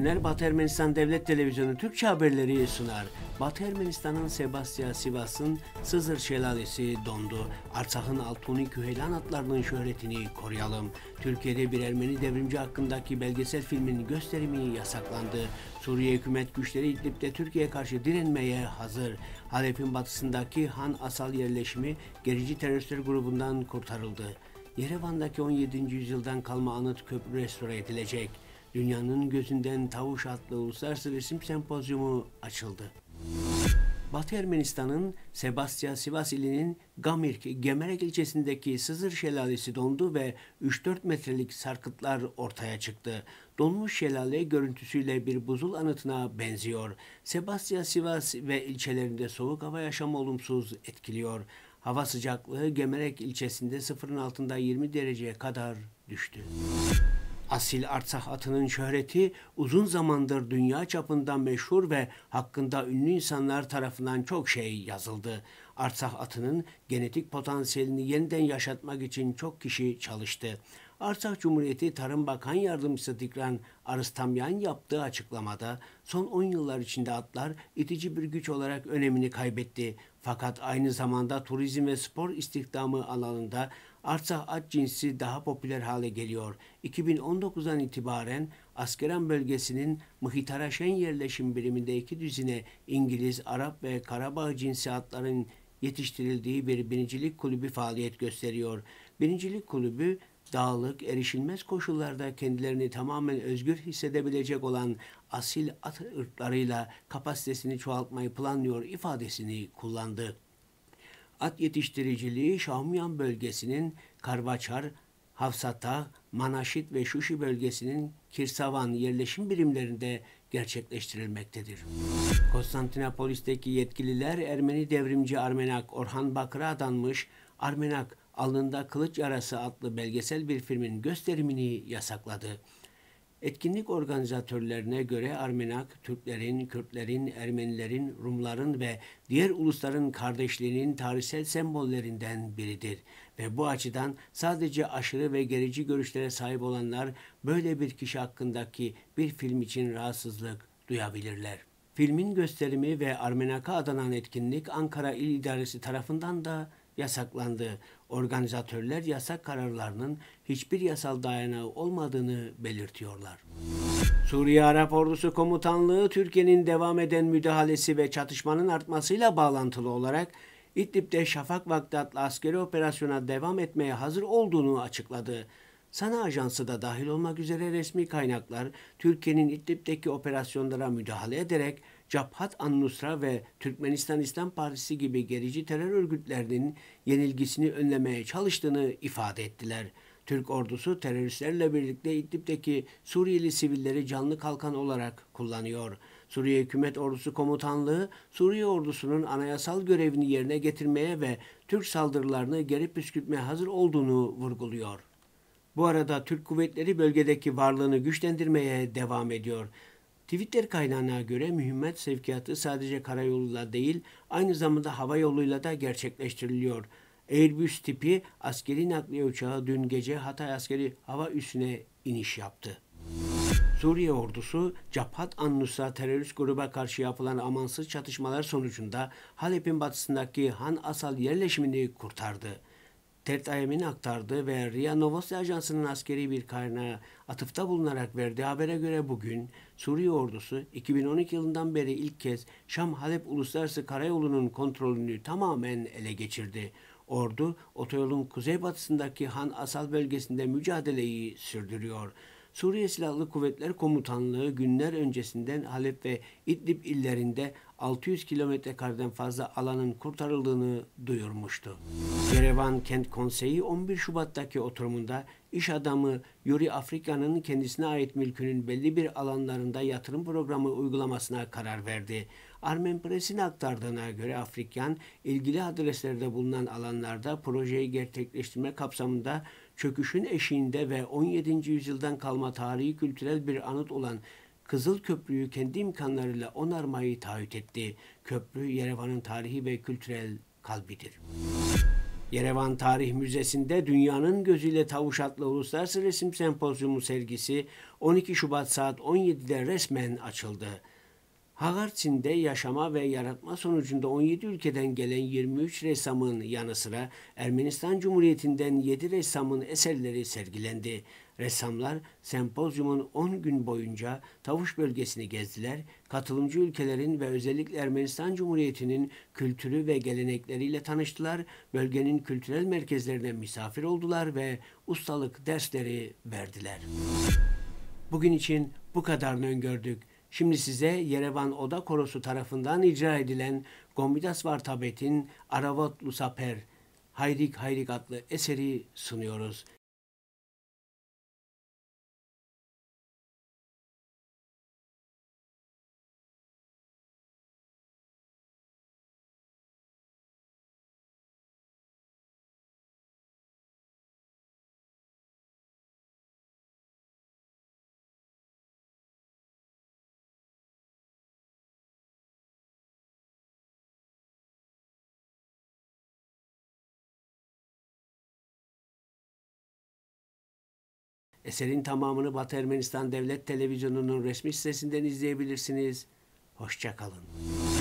günler. Batı Ermenistan Devlet Televizyonu Türkçe haberleri sunar. Batı Ermenistan'ın Sebastya Sivas'ın Sızır Şelalesi dondu. Artsak'ın Altuni Küheylan atlarının şöhretini koruyalım. Türkiye'de bir Ermeni devrimci hakkındaki belgesel filmin gösterimi yasaklandı. Suriye hükümet güçleri İdlib'de Türkiye'ye karşı direnmeye hazır. Halep'in batısındaki Han Asal yerleşimi gerici teröristler grubundan kurtarıldı. Yerevan'daki 17. yüzyıldan kalma anıt köprü restore edilecek. Dünyanın gözünden Tavuş adlı uluslararası resim sempozyumu açıldı. Batı Ermenistan'ın Sebastya Sivas ilinin Gamirk, Gemerek ilçesindeki Sızır Şelalesi dondu ve 3-4 metrelik sarkıtlar ortaya çıktı. Donmuş şelale görüntüsüyle bir buzul anıtına benziyor. Sebastya Sivas ve ilçelerinde soğuk hava yaşamı olumsuz etkiliyor. Hava sıcaklığı Gemerek ilçesinde sıfırın altında 20 dereceye kadar düştü. Asil Artsakh atının şöhreti uzun zamandır dünya çapında meşhur ve hakkında ünlü insanlar tarafından çok şey yazıldı. Artsakh atının genetik potansiyelini yeniden yaşatmak için çok kişi çalıştı. Artsakh Cumhuriyeti Tarım Bakan Yardımcısı Dikran Arıstamyan yaptığı açıklamada son 10 yıllar içinde atlar itici bir güç olarak önemini kaybetti. Fakat aynı zamanda turizm ve spor istihdamı alanında Artsakh at cinsi daha popüler hale geliyor. 2019'dan itibaren Askeran bölgesinin Mıhitaraşen yerleşim biriminde 2 düzine İngiliz, Arap ve Karabağ cinsi atların yetiştirildiği bir binicilik kulübü faaliyet gösteriyor. Binicilik kulübü dağlık, erişilmez koşullarda kendilerini tamamen özgür hissedebilecek olan asil at ırklarıyla kapasitesini çoğaltmayı planlıyor ifadesini kullandı. At yetiştiriciliği Şahumyan bölgesinin Karvaçar, Havsata, Manaşit ve Şuşi bölgesinin Kirsavan yerleşim birimlerinde gerçekleştirilmektedir. Konstantinopolis'teki yetkililer Ermeni devrimci Armenak Orhan Bakır'a adanmış Armenak Alnında Kılıç Yarası adlı belgesel bir filmin gösterimini yasakladı. Etkinlik organizatörlerine göre Armenak, Türklerin, Kürtlerin, Ermenilerin, Rumların ve diğer ulusların kardeşliğinin tarihsel sembollerinden biridir. Ve bu açıdan sadece aşırı ve gerici görüşlere sahip olanlar böyle bir kişi hakkındaki bir film için rahatsızlık duyabilirler. Filmin gösterimi ve Armenak'a adanan etkinlik Ankara İl İdaresi tarafından da yasaklandı. Organizatörler yasak kararlarının hiçbir yasal dayanağı olmadığını belirtiyorlar. Suriye Arap Ordusu Komutanlığı Türkiye'nin devam eden müdahalesi ve çatışmanın artmasıyla bağlantılı olarak İdlib'de Şafak vakti adlı askeri operasyona devam etmeye hazır olduğunu açıkladı. Sana Ajansı da dahil olmak üzere resmi kaynaklar Türkiye'nin İdlib'deki operasyonlara müdahale ederek Cabhat an-Nusra ve Türkmenistan İslam Partisi gibi gerici terör örgütlerinin yenilgisini önlemeye çalıştığını ifade ettiler. Türk ordusu teröristlerle birlikte İdlib'deki Suriyeli sivilleri canlı kalkan olarak kullanıyor. Suriye Hükümet Ordusu Komutanlığı, Suriye ordusunun anayasal görevini yerine getirmeye ve Türk saldırılarını geri püskürtmeye hazır olduğunu vurguluyor. Bu arada Türk kuvvetleri bölgedeki varlığını güçlendirmeye devam ediyor. Twitter kaynağına göre mühimmat sevkiyatı sadece karayoluyla değil, aynı zamanda hava yoluyla da gerçekleştiriliyor. Airbus tipi askeri nakliye uçağı dün gece Hatay askeri hava üssüne iniş yaptı. Suriye ordusu Cabhat an-Nusra terörist gruba karşı yapılan amansız çatışmalar sonucunda Halep'in batısındaki Han Asal yerleşimini kurtardı. TRT AYM'in aktardığı ve RIA Novosti Ajansı'nın askeri bir kaynağı atıfta bulunarak verdiği habere göre bugün Suriye ordusu 2012 yılından beri ilk kez Şam-Halep Uluslararası Karayolu'nun kontrolünü tamamen ele geçirdi. Ordu, otoyolun kuzeybatısındaki Han Asal bölgesinde mücadeleyi sürdürüyor. Suriye Silahlı Kuvvetler Komutanlığı günler öncesinden Halep ve İdlib illerinde 600 kilometre kareden fazla alanın kurtarıldığını duyurmuştu. Yerevan Kent Konseyi 11 Şubat'taki oturumunda iş adamı Yuri Afrika'nın kendisine ait mülkünün belli bir alanlarında yatırım programı uygulamasına karar verdi. Armen Press'in aktardığına göre Afrikan, ilgili adreslerde bulunan alanlarda projeyi gerçekleştirme kapsamında çöküşün eşiğinde ve 17. yüzyıldan kalma tarihi kültürel bir anıt olan Kızıl Köprü'yü kendi imkanlarıyla onarmayı taahhüt etti. Köprü, Yerevan'ın tarihi ve kültürel kalbidir. Yerevan Tarih Müzesi'nde Dünyanın Gözüyle Tavuş adlı Uluslararası Resim Sempozyumu sergisi 12 Şubat saat 17'de resmen açıldı. Hagarçin'de yaşama ve yaratma sonucunda 17 ülkeden gelen 23 ressamın yanı sıra Ermenistan Cumhuriyeti'nden 7 ressamın eserleri sergilendi. Ressamlar sempozyumun 10 gün boyunca Tavuş bölgesini gezdiler, katılımcı ülkelerin ve özellikle Ermenistan Cumhuriyeti'nin kültürü ve gelenekleriyle tanıştılar, bölgenin kültürel merkezlerine misafir oldular ve ustalık dersleri verdiler. Bugün için bu kadarını öngördük. Şimdi size Yerevan Oda Korosu tarafından icra edilen Gombidas Vartabet'in Aravot Lusaper, Hayrik Hayrik adlı eseri sunuyoruz. Eserin tamamını Batı Ermenistan Devlet Televizyonu'nun resmi sitesinden izleyebilirsiniz. Hoşça kalın.